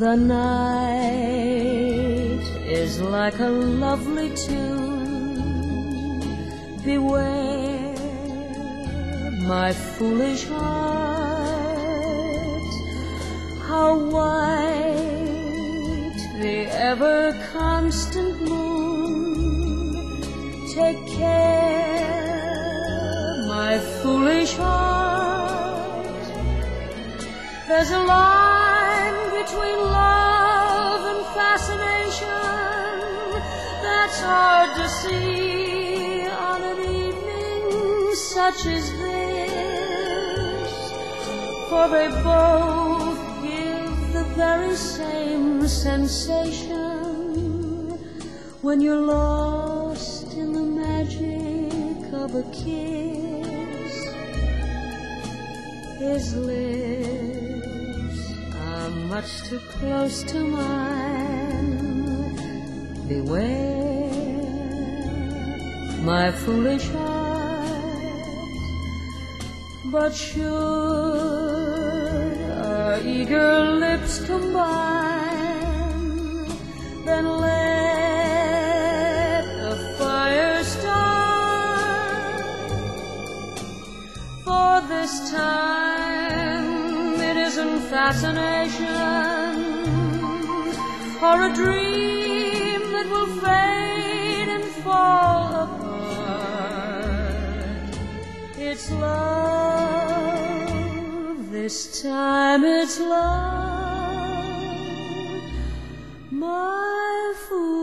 The night is like a lovely tune. Beware, my foolish heart, how white the ever-constant moon. Take care, my foolish heart. There's a line between love and fascination that's hard to see on an evening such as this, for they both give the very same sensation when you're lost in the magic of a kiss. His lips are much too close to mine. Beware, my foolish heart. But should our eager lips combine, then let the fire start. For this time it isn't fascination or a dream that will fade and fall apart. It's love, this time it's love, my fool.